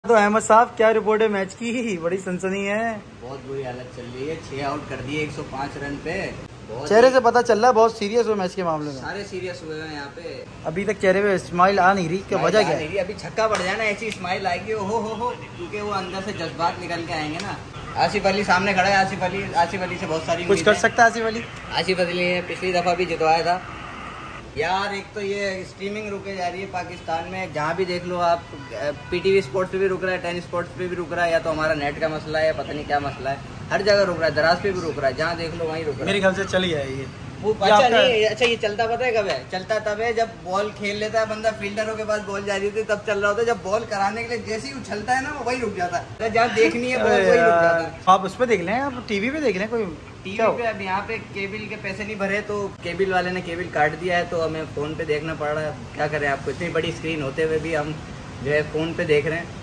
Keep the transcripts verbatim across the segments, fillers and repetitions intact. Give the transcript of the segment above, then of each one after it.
तो अहमद साहब क्या रिपोर्ट है मैच की? बड़ी सनसनी है। बहुत बुरी हालत चल रही है। छह आउट कर दिए एक सौ पाँच रन पे। चेहरे से पता चल रहा है बहुत सीरियस हो मैच के मामले में। सारे सीरियस हुए हैं यहाँ पे। अभी तक चेहरे पे स्माइल आ नहीं रही, क्या वजह क्या है? अभी छक्का पड़ जाए ना ऐसी स्माइल आएगी हो हो हो, क्योंकि वो अंदर से जज्बात निकल के आएंगे ना। आसिफ अली सामने खड़ा है। आसिफ अली आसिफ अली से बहुत सारी कुछ कर सकता है आसिफ अली। आसिफ अली ने पिछली दफा भी जितवाया था यार। एक तो ये स्ट्रीमिंग रुके जा रही है पाकिस्तान में, जहाँ भी देख लो आप। पीटीवी स्पोर्ट्स पे भी रुक रहा है, टेन स्पोर्ट्स पे भी रुक रहा है, या तो हमारा नेट का मसला है, पता नहीं क्या मसला है। हर जगह रुक रहा है, दराज पे भी रुक रहा है, जहाँ देख लो वहीं रुक रहा है। मेरे ख्याल से चल गया है ये। वो अच्छा नहीं, अच्छा ये चलता पता है कब है? चलता तब है जब बॉल खेल लेता है बंदा, फील्डरों के पास बॉल जा रही होती है तब चल रहा होता है। जब बॉल कराने के लिए जैसे ही उछलता है ना वो वही रुक जाता है, जहाँ देखनी है बॉल वही रुक जाता है। आप उस पर देख लें, आप टीवी पे देख लें। कोई टीवी पे अब यहाँ पे केबल के पैसे नहीं भरे तो केबल वाले ने केबल काट दिया है, तो हमें फोन पे देखना पड़ रहा है। क्या करें, आपको इतनी बड़ी स्क्रीन होते हुए भी हम जो है फोन पे देख रहे हैं।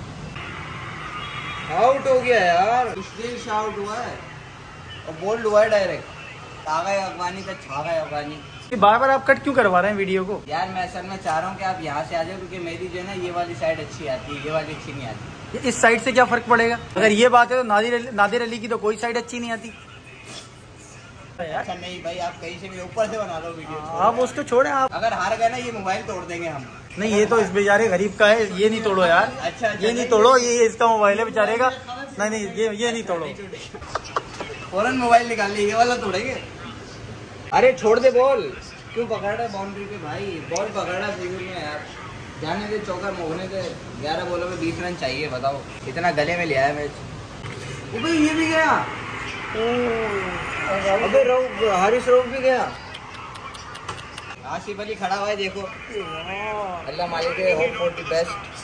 आउट हो गया यार, मुश्किल आउट हुआ है और बोल्ड हुआ है डायरेक्ट। छागा अफगानी का छागा अफगानी। बार बार आप कट क्यों करवा रहे हैं वीडियो को? यार मैं असल में चाह रहा हूँ कि आप यहाँ से आ जाओ, क्योंकि मेरी जो है ना ये वाली साइड अच्छी आती है, ये वाली अच्छी नहीं आती। इस साइड से क्या फर्क पड़ेगा? अगर ये बात है तो नादिर अली, नादिर अली की तो कोई साइड अच्छी नहीं आती। अच्छा नहीं भाई, आप कहीं से भी ऊपर से बना लो वीडियो। आप उसको छोड़े, आप अगर हार गए ना ये मोबाइल तोड़ देंगे हम। नहीं, ये तो इस बेचारे गरीब का है, ये नहीं तोड़ो यार। अच्छा, ये नहीं तोड़ो, ये इसका मोबाइल है बेचारे का। नहीं नहीं, ये ये नहीं तोड़ो। फौरन मोबाइल निकाल लिया, ये वाला तोड़ेंगे। अरे छोड़ दे बॉल, क्यों पकड़ रहा है बाउंड्री पे भाई? बॉल पकड़ रहा है फिगर में यार, जाने दे, चौका मोहने दे। ग्यारह बॉलों में बीस रन चाहिए, बताओ इतना गले में लिया है मैच। वो भाई ये भी गया, अबे रोक, हारिस रोक भी गया। आसिफ अली खड़ा हुआ है देखो। अल्लाह मालिक है, होप फॉर द बेस्ट।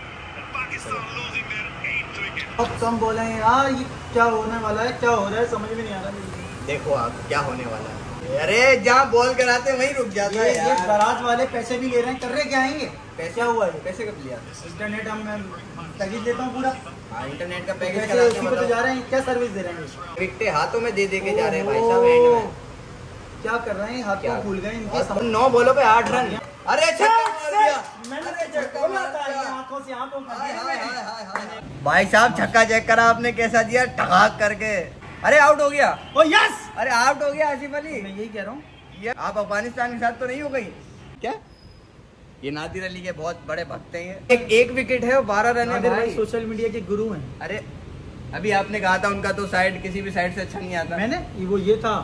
अब कम बोले यार, ये क्या होने वाला है, क्या हो रहा है समझ में नहीं आ रहा। देखो आप क्या होने वाला है। अरे जहाँ बॉल कराते हैं वहीं रुक जाता है यार। ये दराज वाले पैसे भी ले रहे हैं, कर रहे क्या आएंगे? पैसे क्या हुआ है? पैसे कब लिया? इंटरनेट हम पैकेज देता हूँ पूरा। हाँ, इंटरनेट का पैकेज पैसे कराते उसी को तो जा रहे हैं, क्या सर्विस दे रहे हैं? विकटे हाथों में दे दे के जा रहे हैं भाई साहब एंड में। क्या कर रहे हैं, हाथ को भूल गए इनके। समझ नौ बॉलों पे आठ रन। अरे भाई साहब छक्का चेक करा आपने कैसा दिया, ठगाक करके। अरे आउट हो गया। ओ यस, अरे आउट हो गया आसिफ अली। मैं यही कह रहा हूँ, ये आप अफगानिस्तान के साथ तो नहीं हो गई क्या? ये नादिर अली के बहुत बड़े भक्त हैं। एक एक विकेट है और बारह रन है भाई। सोशल मीडिया के गुरु हैं। अरे अभी आपने कहा था उनका तो साइड किसी भी साइड से अच्छा नहीं आता। मैंने वो ये था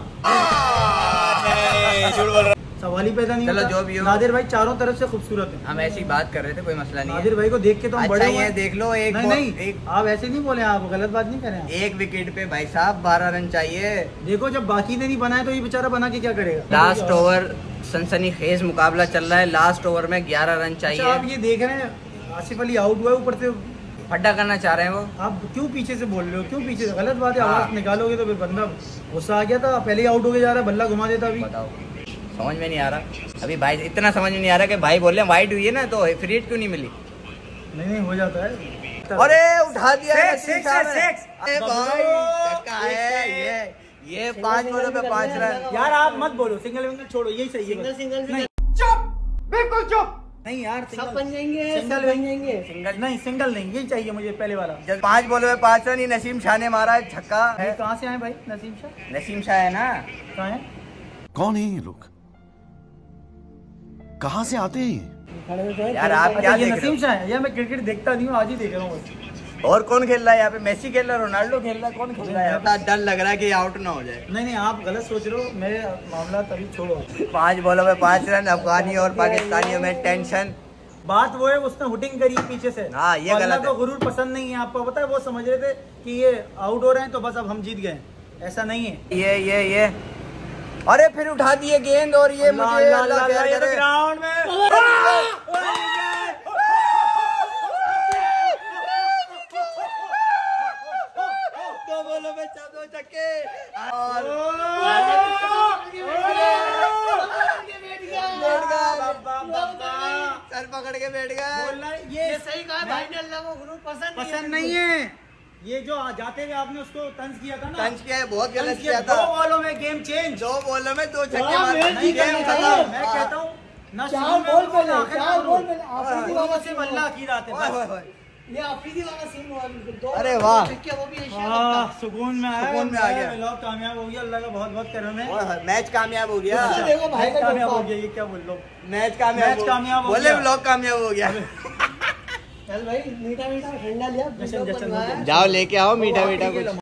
सवाल ही पैदा नहीं चलो होता। जो भी हो, नादिर भाई चारों तरफ से खूबसूरत है। हम ऐसी बात कर रहे थे, कोई मसला नहीं है। नादिर भाई को देख के तो हम अच्छा बड़े ये देख लो, एक नहीं, नहीं एक आप ऐसे नहीं बोले, आप गलत बात नहीं करें। एक विकेट पे भाई साहब बारह रन चाहिए। देखो जब बाकी ने नहीं बनाया तो ये बेचारा बना के क्या करेगा? लास्ट ओवर सनसनीखेज मुकाबला चल रहा है, लास्ट ओवर में ग्यारह रन चाहिए। आप ये देख रहे हैं आसिफ अली आउट हुआ है, ऊपर से फड्डा करना चाह रहे हैं वो। आप क्यों पीछे से बोल रहे हो? क्यों पीछे से? गलत बात है। आवाज निकालोगे तो फिर बंदा गुस्सा आ गया था, पहले ही आउट हो गया जा रहा है, बल्ला घुमा देता। अभी बताओ, समझ में नहीं आ रहा अभी भाई, इतना समझ में नहीं आ रहा कि भाई बोल रहे हैं वाइड हुई है ना तो फ्री हिट क्यों नहीं मिली? नहीं नहीं हो जाता है। अरे उठा दिया है सिक्स, सिक्स, सिक्स। अरे भाई छक्का है ये ये पांच बॉलों पे पांच रन। यार आप मत बोलो, सिंगल विंगल छोड़ो, यही सही है। सिंगल सिंगल नहीं, चुप, बिल्कुल चुप। नहीं यार सब बन जाएंगे, सिंगल बन जाएंगे। सिंगल नहीं, सिंगल नहीं, यही चाहिए मुझे पहले वाला। जब पांच बॉलों में पांच रन, ये नसीम शाह ने मारा है छक्का। है कहाँ से आए भाई? नसीम शाह? नसीम शाह है ना? कहाँ है? कौन है ये लोग, कहाँ से आते हैं? यार आप क्या ये देख नसीम शाह है? यार मैं क्रिकेट देखता नहीं हूँ, आज ही देख रहा हूँ। और कौन खेल रहा है यहाँ पे? मेसी खेल रहा है, रोनाल्डो खेल रहा है, कौन खेल रहा है? डर लग रहा है कि आउट ना हो जाए। नहीं नहीं, आप गलत सोच रहे हो, मेरे मामला तभी छोड़ो। पांच बॉलों में पांच रन, अफगानी और पाकिस्तानियों में टेंशन। बात वो है, उसने हुटिंग करी पीछे से। हाँ ये गलत है। तो गुरूर पसंद नहीं है, आपको पता है। वो समझ रहे थे कि ये आउट हो रहे हैं तो बस अब हम जीत गए, ऐसा नहीं है। ये ये ये अरे फिर उठा दिए गेंद और ये मुझे ग्राउंड में दो बॉलों में दो छक्के और सर पकड़ के बैठ गए। ये सही कहा भाई ने, अल्लाह को गुरूर पसंद पसंद नहीं है। ये जो जाते हुए आपने उसको तंज किया था ना, तंज किया है, बहुत गलत किया था। दो बॉलों में गेम चेंज, दो बॉलों में दो छक्के मारे, नहीं गेम खत्म। मैं कहता हूँ ना, चार बॉल पे चार बॉल पे से मल्ला की रात है। ये अफरीदी वाला सीन हुआ बिल्कुल। दो अरे वाह। छक्के, वो भी एशिया कप हाँ, का। सुकून में आया, सुकून में आ गया। व्लॉग कामयाब हो गया, अल्लाह का बहुत बहुत करम है। ओए, मैच कामयाब हो गया। अच्छा, देखो भाई का कामयाब हो जज्बा। गया, ये क्या बोल लो। मैच कामयाब मैच हो- कामयाब हो बोले गया। व्लॉग कामयाब हो गया। चल भाई मीठा मीठा ठंडा लिया, जश्न जश्न बनवाया। जाओ लेके आओ मीठा मीठा कुछ।